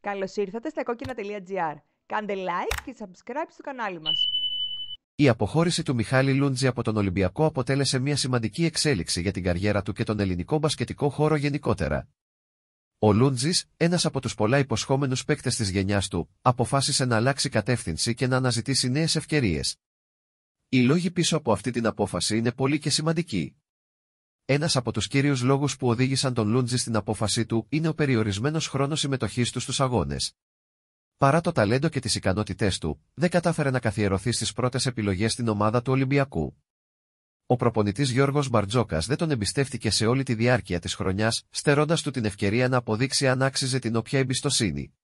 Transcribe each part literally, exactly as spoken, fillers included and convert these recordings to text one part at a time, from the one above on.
Καλώς ήρθατε στα κόκκινα.gr. Κάντε like και subscribe στο κανάλι μας. Η αποχώρηση του Μιχάλη Λούντζη από τον Ολυμπιακό αποτέλεσε μια σημαντική εξέλιξη για την καριέρα του και τον ελληνικό μπασκετικό χώρο γενικότερα. Ο Λούντζης, ένας από τους πολλά υποσχόμενους παίκτες της γενιάς του, αποφάσισε να αλλάξει κατεύθυνση και να αναζητήσει νέες ευκαιρίες. Οι λόγοι πίσω από αυτή την απόφαση είναι πολλοί και σημαντικοί. Ένας από τους κύριους λόγους που οδήγησαν τον Λούντζη στην απόφασή του είναι ο περιορισμένος χρόνος συμμετοχής του στους αγώνες. Παρά το ταλέντο και τις ικανότητές του, δεν κατάφερε να καθιερωθεί στις πρώτες επιλογές στην ομάδα του Ολυμπιακού. Ο προπονητής Γιώργος Μπαρτζόκας δεν τον εμπιστεύτηκε σε όλη τη διάρκεια της χρονιάς, στερώντας του την ευκαιρία να αποδείξει αν άξιζε την όποια εμπιστοσύνη.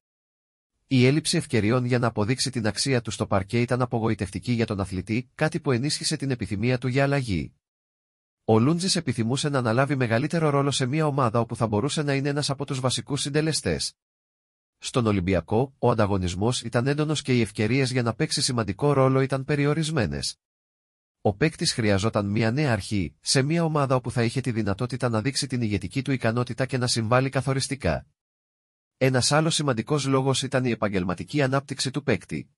Η έλλειψη ευκαιριών για να αποδείξει την αξία του στο παρκέ ήταν απογοητευτική για τον αθλητή, κάτι που ενίσχυσε την επιθυμία του για αλλαγή. Ο Λούντζης επιθυμούσε να αναλάβει μεγαλύτερο ρόλο σε μια ομάδα όπου θα μπορούσε να είναι ένας από τους βασικούς συντελεστές. Στον Ολυμπιακό, ο ανταγωνισμός ήταν έντονος και οι ευκαιρίες για να παίξει σημαντικό ρόλο ήταν περιορισμένες. Ο παίκτης χρειαζόταν μια νέα αρχή, σε μια ομάδα όπου θα είχε τη δυνατότητα να δείξει την ηγετική του ικανότητα και να συμβάλλει καθοριστικά. Ένας άλλος σημαντικός λόγος ήταν η επαγγελματική ανάπτυξη του παίκτη.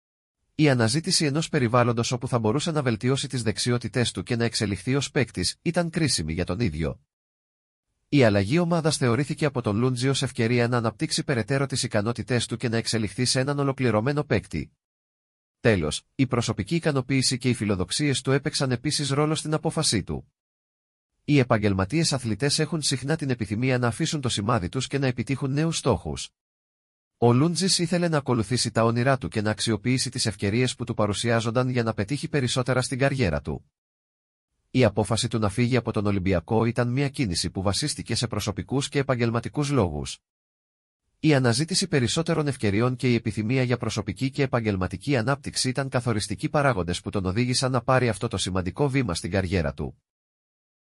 Η αναζήτηση ενός περιβάλλοντος όπου θα μπορούσε να βελτιώσει τις δεξιότητές του και να εξελιχθεί ως παίκτης ήταν κρίσιμη για τον ίδιο. Η αλλαγή ομάδας θεωρήθηκε από τον Λούντζη ως ευκαιρία να αναπτύξει περαιτέρω τις ικανότητές του και να εξελιχθεί σε έναν ολοκληρωμένο παίκτη. Τέλος, η προσωπική ικανοποίηση και οι φιλοδοξίες του έπαιξαν επίσης ρόλο στην απόφασή του. Οι επαγγελματίες αθλητές έχουν συχνά την επιθυμία να αφήσουν το σημάδι τους και να επιτύχουν νέους στόχους. Ο Λούντζης ήθελε να ακολουθήσει τα όνειρά του και να αξιοποιήσει τις ευκαιρίες που του παρουσιάζονταν για να πετύχει περισσότερα στην καριέρα του. Η απόφαση του να φύγει από τον Ολυμπιακό ήταν μια κίνηση που βασίστηκε σε προσωπικούς και επαγγελματικούς λόγους. Η αναζήτηση περισσότερων ευκαιριών και η επιθυμία για προσωπική και επαγγελματική ανάπτυξη ήταν καθοριστικοί παράγοντες που τον οδήγησαν να πάρει αυτό το σημαντικό βήμα στην καριέρα του.